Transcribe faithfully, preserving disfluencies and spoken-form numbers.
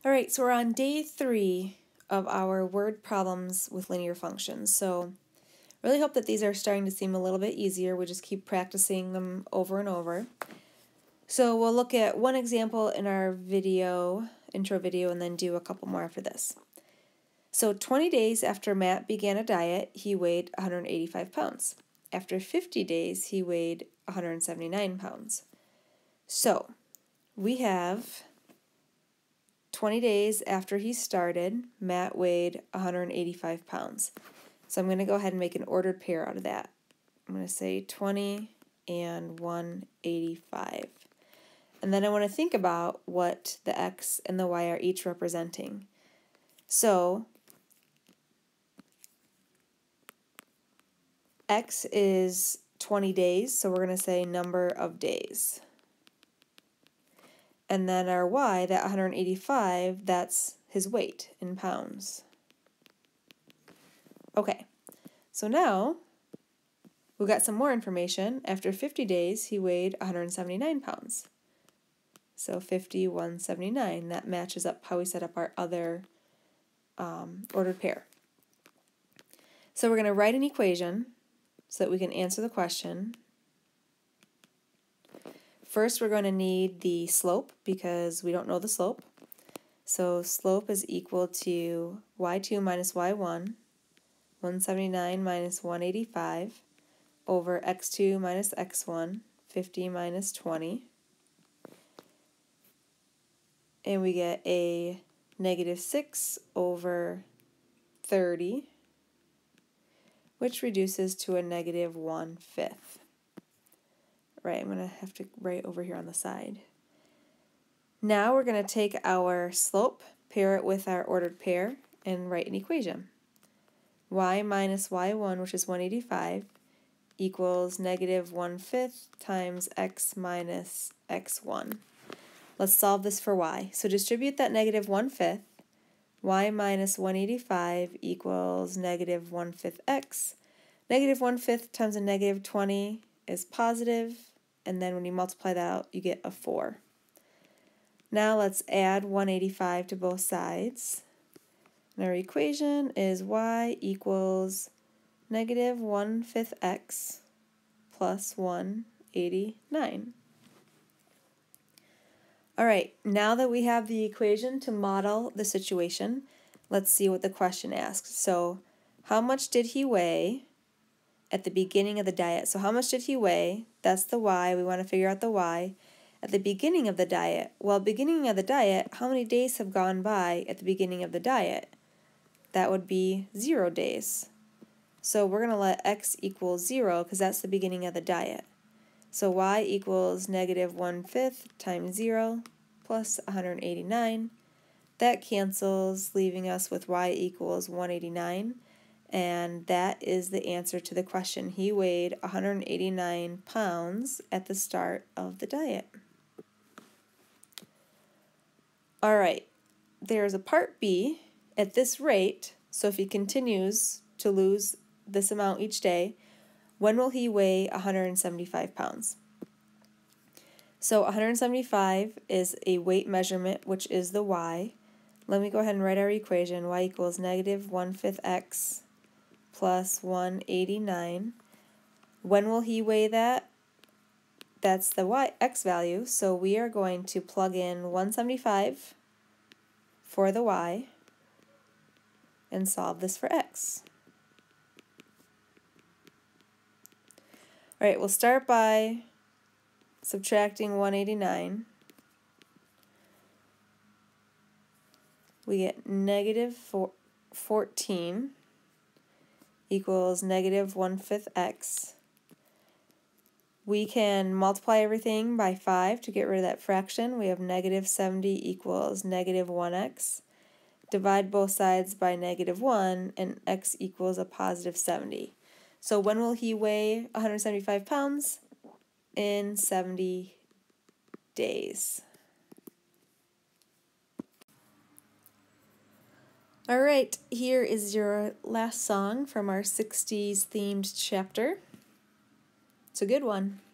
All right, so we're on day three of our word problems with linear functions. So really hope that these are starting to seem a little bit easier. We just keep practicing them over and over. So we'll look at one example in our video, intro video, and then do a couple more after this. So twenty days after Matt began a diet, he weighed one hundred eighty-five pounds. After fifty days, he weighed one hundred seventy-nine pounds. So we have twenty days after he started, Matt weighed one hundred eighty-five pounds. So I'm going to go ahead and make an ordered pair out of that. I'm going to say twenty and one hundred eighty-five. And then I want to think about what the x and the y are each representing. So x is twenty days, so we're going to say number of days. And then our y, that one hundred eighty-five, that's his weight in pounds. Okay, so now we've got some more information. After fifty days, he weighed one hundred seventy-nine pounds. So fifty, one hundred seventy-nine, that matches up how we set up our other um, ordered pair. So we're going to write an equation so that we can answer the question. First, we're going to need the slope because we don't know the slope. So slope is equal to y two minus y one, one hundred seventy-nine minus one hundred eighty-five, over x two minus x one, fifty minus twenty. And we get a negative six over thirty, which reduces to a negative one-fifth. Right, I'm going to have to write over here on the side. Now we're going to take our slope, pair it with our ordered pair, and write an equation. Y minus y one, which is one hundred eighty-five, equals negative one-fifth times x minus x one. Let's solve this for y. So distribute that negative one-fifth. Y minus one hundred eighty-five equals negative one-fifth x. Negative one-fifth times a negative twenty is positive, and then when you multiply that out, you get a four. Now let's add one hundred eighty-five to both sides. And our equation is y equals negative one-fifth x plus one hundred eighty-nine. All right, now that we have the equation to model the situation, let's see what the question asks. So how much did he weigh at the beginning of the diet? So how much did he weigh? That's the y. We want to figure out the y. At the beginning of the diet, well, beginning of the diet, how many days have gone by at the beginning of the diet? That would be zero days. So we're going to let x equal zero because that's the beginning of the diet. So y equals negative one-fifth times zero plus one hundred eighty-nine. That cancels, leaving us with y equals one hundred eighty-nine. And that is the answer to the question. He weighed one hundred eighty-nine pounds at the start of the diet. All right, there's a part B. At this rate, so if he continues to lose this amount each day, when will he weigh one hundred seventy-five pounds? So one hundred seventy-five is a weight measurement, which is the y. Let me go ahead and write our equation. Y equals negative one-fifth x plus one hundred eighty-nine. When will he weigh that? That's the y x value, so we are going to plug in one hundred seventy-five for the y and solve this for x. All right, we'll start by subtracting one hundred eighty-nine. We get negative fourteen equals negative one-fifth x. We can multiply everything by five to get rid of that fraction. We have negative seventy equals negative one x. Divide both sides by negative one, and x equals a positive seventy. So when will he weigh one hundred seventy-five pounds? In seventy days. All right, here is your last song from our sixties themed chapter. It's a good one.